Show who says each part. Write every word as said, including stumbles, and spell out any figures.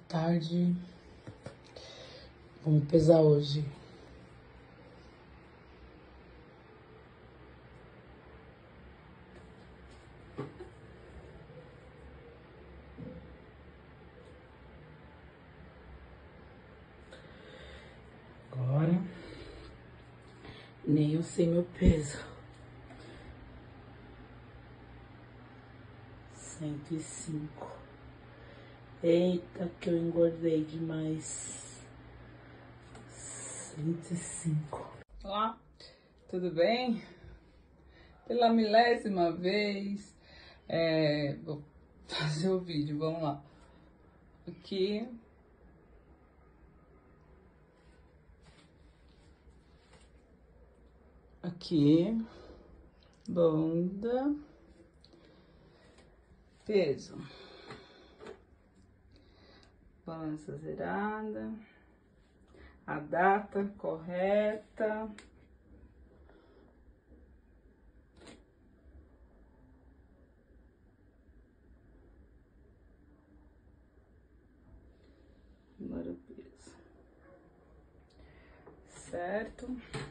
Speaker 1: tarde. Vamos pesar hoje. Agora, nem eu sei meu peso. cento e cinco. Eita, que eu engordei demais. cento e cinco.
Speaker 2: Olá, tudo bem? Pela milésima vez, é, vou fazer o vídeo, vamos lá. Aqui. Aqui. Bunda. Peso. Balança zerada. A data correta. Agora o peso. Certo?